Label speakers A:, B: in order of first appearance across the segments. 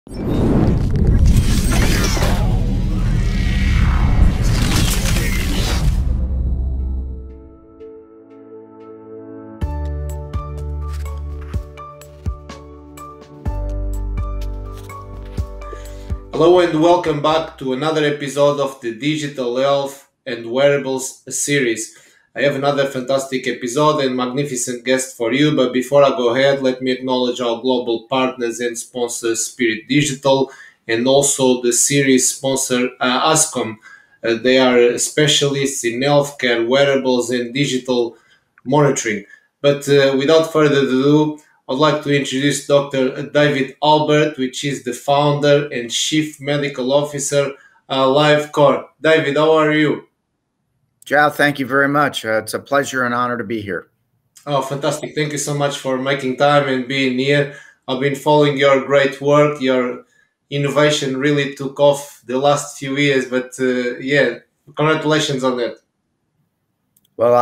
A: Hello and welcome back to another episode of the Digital Health and Wearables series. I have another fantastic episode and magnificent guest for you, but before I go ahead, let me acknowledge our global partners and sponsors, Spirit Digital, and also the series sponsor, Ascom. They are specialists in healthcare, wearables, and digital monitoring. But without further ado, I'd like to introduce Dr. David Albert, which is the founder and chief medical officer LiveCore. David, how are you?
B: Joe, thank you very much. It's a pleasure and honor to be here.
A: Oh, fantastic. Thank you so much for making time and being here. I've been following your great work. Your innovation really took off the last few years, but yeah, congratulations on that.
B: Well,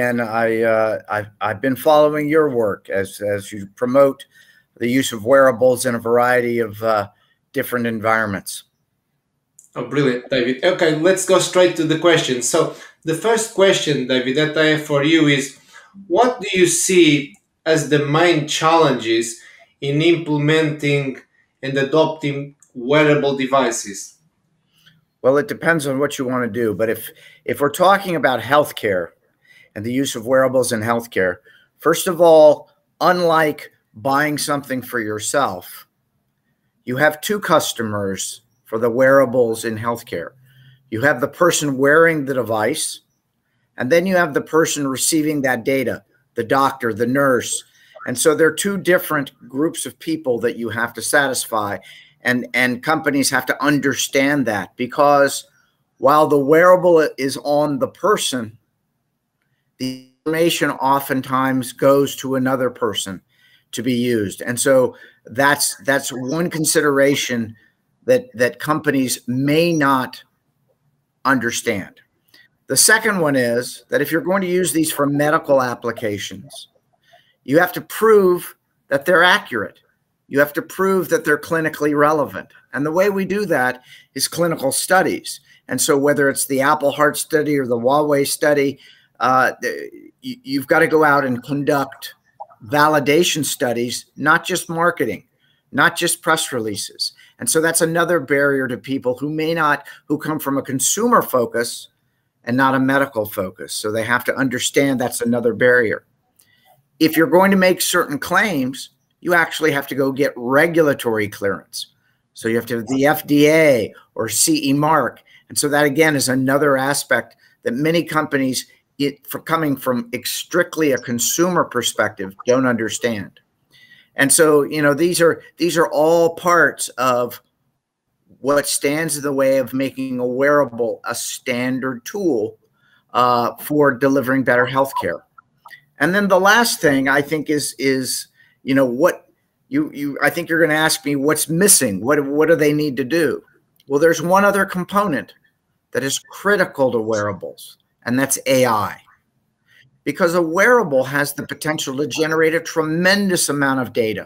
B: I've been following your work as you promote the use of wearables in a variety of different environments.
A: Oh, brilliant, David. Okay, let's go straight to the question. So the first question, David, that I have for you is, what do you see as the main challenges in implementing and adopting wearable devices?
B: Well, it depends on what you want to do. But if we're talking about healthcare and the use of wearables in healthcare, first of all, unlike buying something for yourself, you have two customers for the wearables in healthcare. You have the person wearing the device, and then you have the person receiving that data, the doctor, the nurse. And so there are two different groups of people that you have to satisfy, and companies have to understand that, because while the wearable is on the person, the information oftentimes goes to another person to be used. And so that's one consideration that companies may not understand. The second one is that if you're going to use these for medical applications, you have to prove that they're accurate. You have to prove that they're clinically relevant. And the way we do that is clinical studies. And so whether it's the Apple Heart study or the Huawei study, you've got to go out and conduct validation studies, not just marketing, not just press releases. And so that's another barrier to people who come from a consumer focus and not a medical focus. So they have to understand that's another barrier. If you're going to make certain claims, you actually have to go get regulatory clearance. So you have to have the FDA or CE mark. And so that, again, is another aspect that many companies, coming from strictly a consumer perspective, don't understand. And so, these are all parts of what stands in the way of making a wearable a standard tool for delivering better healthcare. And then the last thing I think is what I think you're going to ask me, what's missing? What do they need to do? Well, there's one other component that is critical to wearables, and that's AI. Because a wearable has the potential to generate a tremendous amount of data.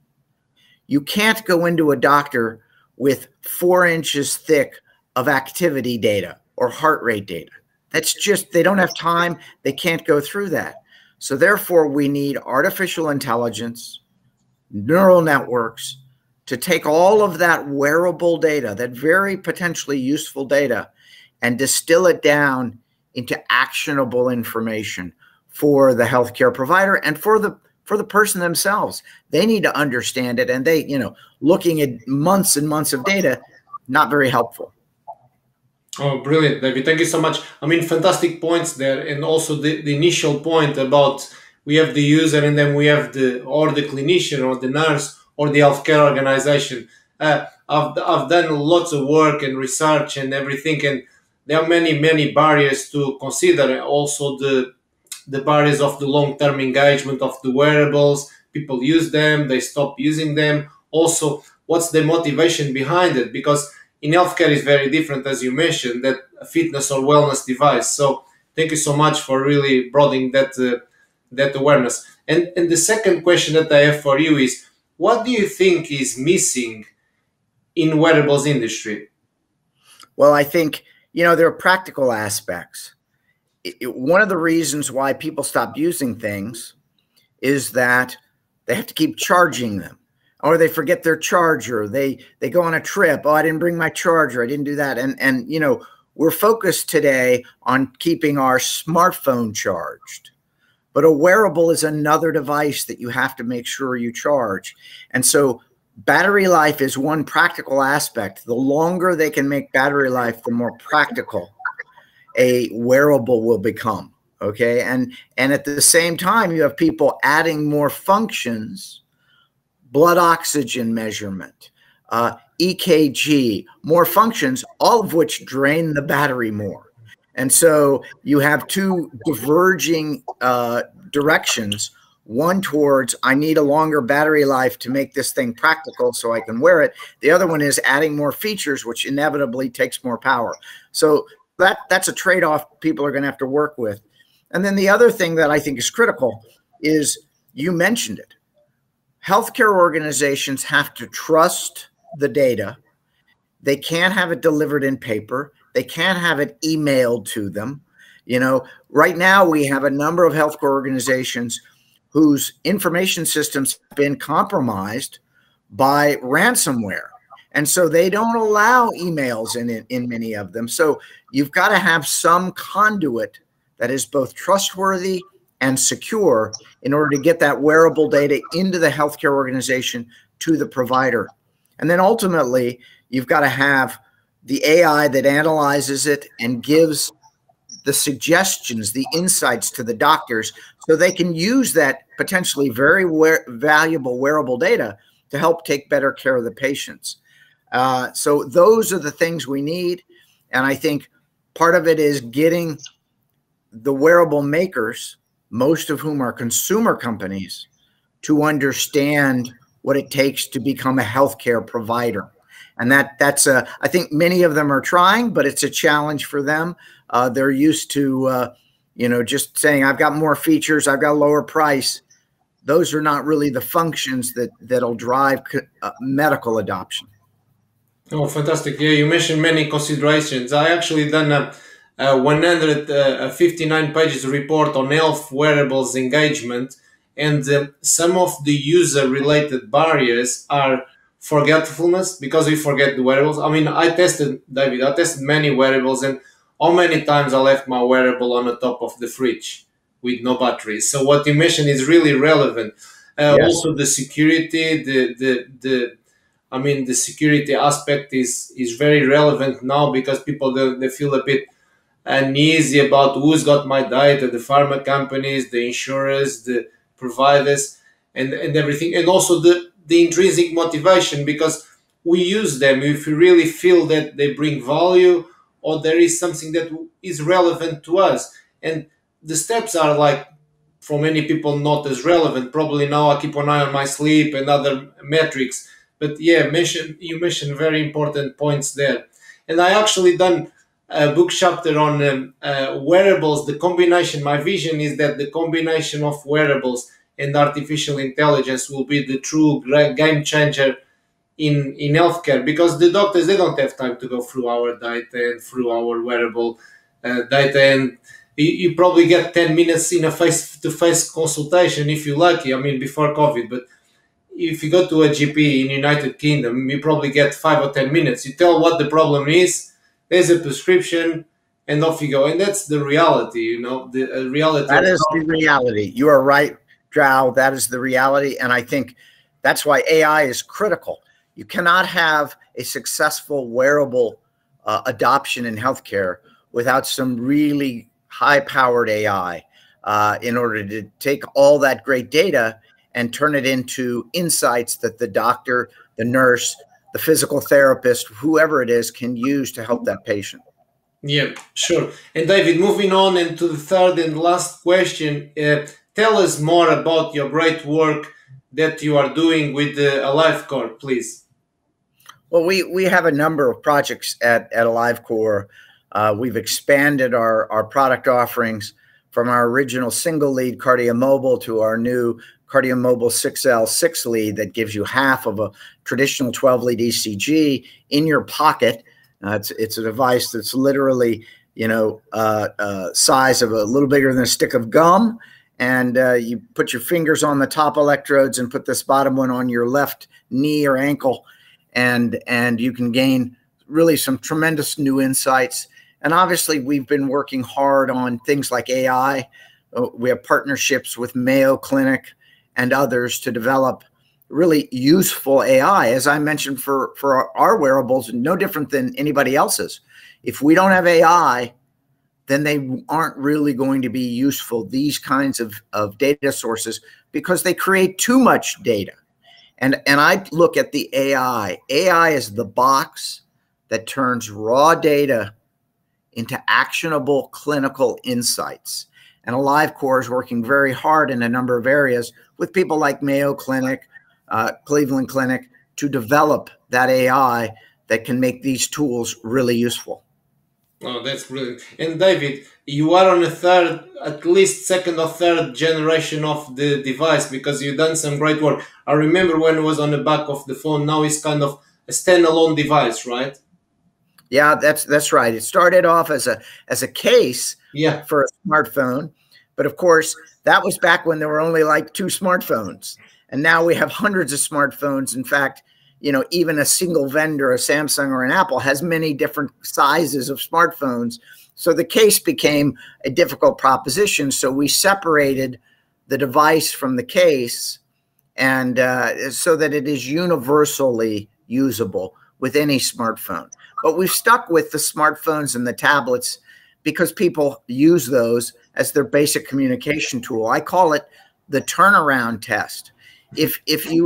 B: You can't go into a doctor with 4 inches thick of activity data or heart rate data. That's just, they don't have time. They can't go through that. So therefore, we need artificial intelligence, neural networks, to take all of that wearable data, that very potentially useful data, and distill it down into actionable information for the healthcare provider and for the person themselves. They need to understand it, and they, looking at months and months of data, not very helpful.
A: Oh, brilliant, David. Thank you so much. I mean, fantastic points there. And also the initial point about we have the user and then we have the clinician or the nurse or the healthcare organization. I've done lots of work and research and everything, and there are many barriers to consider. Also the barriers of the long-term engagement of the wearables. People use them, they stop using them. Also, what's the motivation behind it? Because in healthcare is very different, as you mentioned, that a fitness or wellness device. So thank you so much for really broadening that awareness. And the second question that I have for you is, what do you think is missing in wearables industry?
B: Well, I think, there are practical aspects. One of the reasons why people stop using things is that they have to keep charging them, or they forget their charger. They go on a trip. Oh, I didn't bring my charger. I didn't do that. And we're focused today on keeping our smartphone charged. But a wearable is another device that you have to make sure you charge. And so battery life is one practical aspect. The longer they can make battery life, the more practical a wearable will become. Okay. And at the same time, you have people adding more functions, blood oxygen measurement, EKG, more functions, all of which drain the battery more. And so you have two diverging directions. One towards, I need a longer battery life to make this thing practical so I can wear it. The other one is adding more features, which inevitably takes more power. So that's a trade-off people are going to have to work with. And then the other thing that I think is critical is, you mentioned it, healthcare organizations have to trust the data. They can't have it delivered in paper. They can't have it emailed to them. Right now we have a number of healthcare organizations whose information systems have been compromised by ransomware. And so they don't allow emails in many of them. So you've got to have some conduit that is both trustworthy and secure in order to get that wearable data into the healthcare organization to the provider. And then ultimately, you've got to have the AI that analyzes it and gives the suggestions, the insights to the doctors, so they can use that potentially very valuable wearable data to help take better care of the patients. So those are the things we need. And I think part of it is getting the wearable makers, most of whom are consumer companies, to understand what it takes to become a healthcare provider. And that's I think many of them are trying, but it's a challenge for them. They're used to, just saying, I've got more features, I've got a lower price. Those are not really the functions that'll drive medical adoption.
A: Oh, fantastic. Yeah, you mentioned many considerations. I actually done a 159 pages report on health wearables engagement, and some of the user-related barriers are forgetfulness, because we forget the wearables. I mean, I tested many wearables, and how many times I left my wearable on the top of the fridge with no batteries. So what you mentioned is really relevant.
B: Yes.
A: Also, the security, the security aspect is very relevant now, because people they feel a bit uneasy about who's got my data, the pharma companies, the insurers, the providers, and everything, and also the intrinsic motivation, because we use them if we really feel that they bring value, or there is something that is relevant to us. And the steps are, like, for many people, not as relevant. Probably now I keep an eye on my sleep and other metrics. But yeah, you mentioned very important points there. And I actually done a book chapter on wearables. The combination, my vision is that the combination of wearables and artificial intelligence will be the true game changer in healthcare, because the doctors, they don't have time to go through our data and through our wearable data, and you probably get 10 minutes in a face-to-face consultation if you're lucky. I mean, before COVID, but if you go to a GP in United Kingdom, you probably get 5 or 10 minutes. You tell what the problem is, there's a prescription, and off you go. And that's the reality, the reality.
B: That is the reality. You are right, João. That is the reality. And I think that's why AI is critical. You cannot have a successful wearable adoption in healthcare without some really high-powered AI in order to take all that great data and turn it into insights that the doctor, the nurse, the physical therapist, whoever it is, can use to help that patient.
A: Yeah, sure. And David, moving on into the third and last question, tell us more about your great work that you are doing with AliveCor, please.
B: Well, we have a number of projects at AliveCor. We've expanded our product offerings. from our original single lead KardioMobile to our new KardioMobile 6L 6 lead that gives you half of a traditional 12 lead ECG in your pocket. It's a device that's literally, size of a little bigger than a stick of gum. And you put your fingers on the top electrodes and put this bottom one on your left knee or ankle. And you can gain really some tremendous new insights. And obviously, we've been working hard on things like AI. We have partnerships with Mayo Clinic and others to develop really useful AI. As I mentioned, for our wearables, no different than anybody else's. If we don't have AI, then they aren't really going to be useful, these kinds of data sources, because they create too much data. And I look at the AI. AI is the box that turns raw data into actionable clinical insights. And AliveCor is working very hard in a number of areas with people like Mayo Clinic, Cleveland Clinic, to develop that AI that can make these tools really useful.
A: Oh, that's brilliant. And David, you are on at least second or third generation of the device, because you've done some great work. I remember when it was on the back of the phone. Now it's kind of a standalone device, right?
B: Yeah, that's right. It started off as a case for a smartphone, but of course that was back when there were only like 2 smartphones, and now we have hundreds of smartphones. In fact, even a single vendor, a Samsung or an Apple, has many different sizes of smartphones. So the case became a difficult proposition. So we separated the device from the case, and so that it is universally usable with any smartphone. But we've stuck with the smartphones and the tablets because people use those as their basic communication tool. I call it the turnaround test. If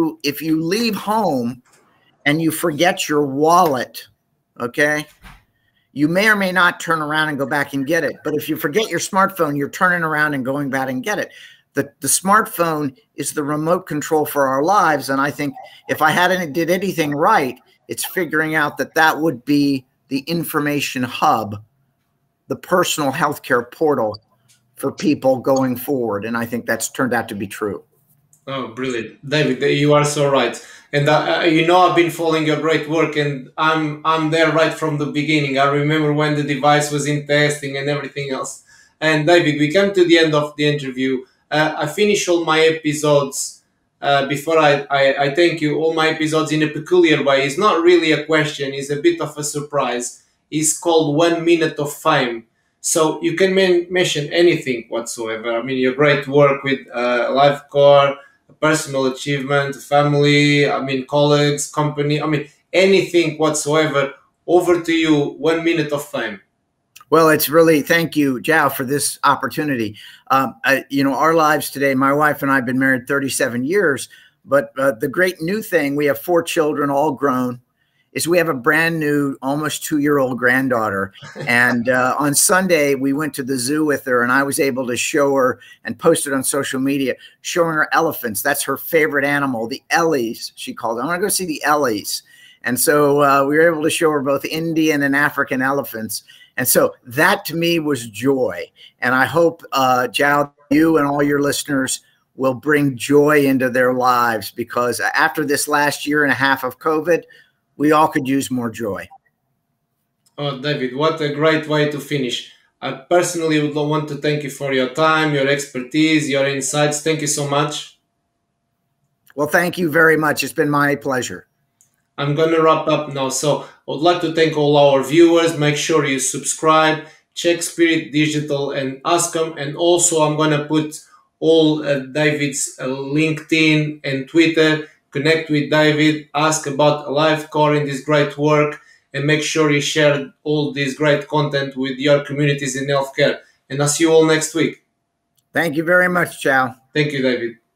B: you leave home and you forget your wallet, okay, you may or may not turn around and go back and get it. But if you forget your smartphone, you're turning around and going back and get it. The smartphone is the remote control for our lives. And I think if I did anything right, it's figuring out that would be the information hub, the personal healthcare portal for people going forward. And I think that's turned out to be true.
A: Oh, brilliant. David, you are so right. And I've been following your great work, and I'm there right from the beginning. I remember when the device was in testing and everything else. And David, we come to the end of the interview. I finish all my episodes before I thank you, all my episodes in a peculiar way. It's not really a question, it's a bit of a surprise. It's called 1 minute of fame. So you can mention anything whatsoever. I mean, your great work with AliveCor, personal achievement, family, colleagues, company, anything whatsoever. Over to you, 1 minute of fame.
B: Well, it's really, thank you, Joao, for this opportunity. Our lives today, my wife and I have been married 37 years, but the great new thing, we have 4 children, all grown, is we have a brand new, almost 2-year-old granddaughter. And on Sunday, we went to the zoo with her, and I was able to show her and post it on social media, showing her elephants. That's her favorite animal, the Ellies, she called it. I want to go see the Ellies. And so we were able to show her both Indian and African elephants. And so that to me was joy. And I hope, Joao, you and all your listeners will bring joy into their lives, because after this last year and a half of COVID, we all could use more joy.
A: Oh, David, what a great way to finish. I personally would want to thank you for your time, your expertise, your insights. Thank you so much.
B: Well, thank you very much. It's been my pleasure.
A: I'm going to wrap up now. So I would like to thank all our viewers. Make sure you subscribe, check Spirit Digital and Ascom. And also I'm going to put all David's LinkedIn and Twitter. Connect with David, ask about AliveCor and this great work, and make sure you share all this great content with your communities in healthcare. And I'll see you all next week.
B: Thank you very much, Joao.
A: Thank you, David.